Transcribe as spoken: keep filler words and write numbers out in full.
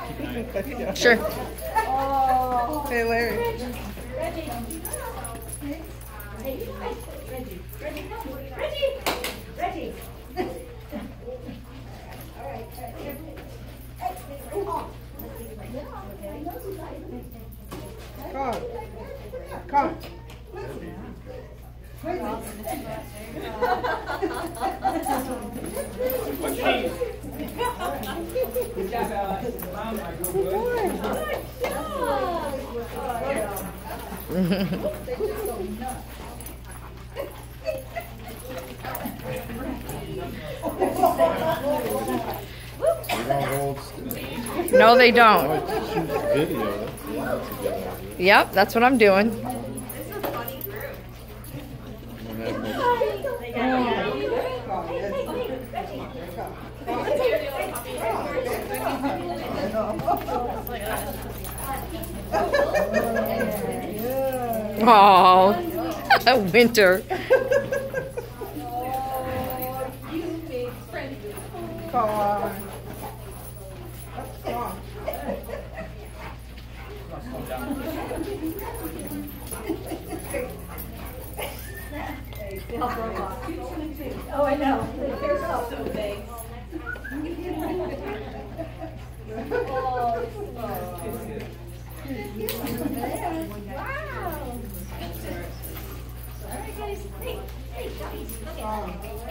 Sure. Oh. Hey, Larry. Reggie. Reggie. Hey, you guys. Reggie. Reggie, come. Reggie. Reggie. All right. Come on. Come on. Good job, Alex. Mom, I go good. No, they don't. Video. Yep, that's what I'm doing. Oh, Winter. Come on. Come on. Oh, I know. They're so big. Wow. All right, guys. Hey, hey, guys. Look at